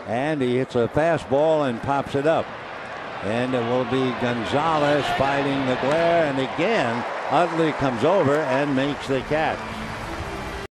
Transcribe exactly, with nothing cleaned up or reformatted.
and he hits a fastball and pops it up. And it will be Gonzalez fighting the glare, and again Utley comes over and makes the catch.